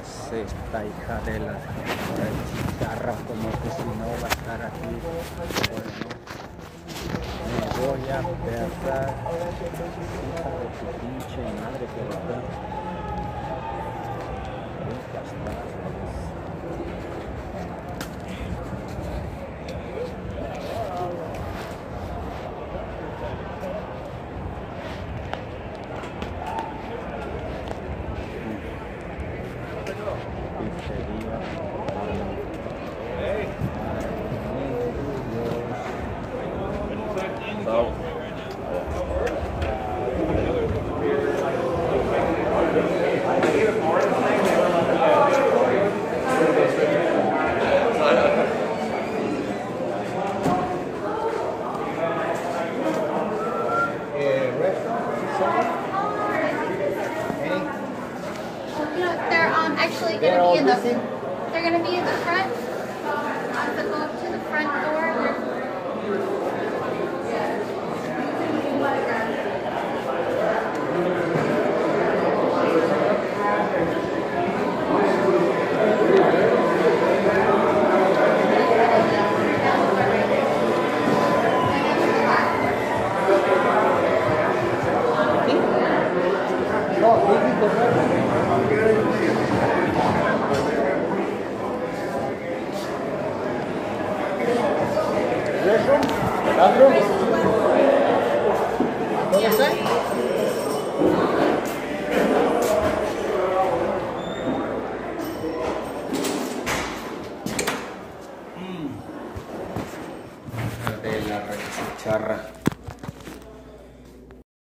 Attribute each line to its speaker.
Speaker 1: hace esta hija de la chicharra, como que si no va a estar aquí. Bueno, me voy a perder, hija de tu pinche madre, que va a estar.
Speaker 2: Actually going to be in the, they're going to be in the front. So go up to the front door.
Speaker 1: ¿Alejandro?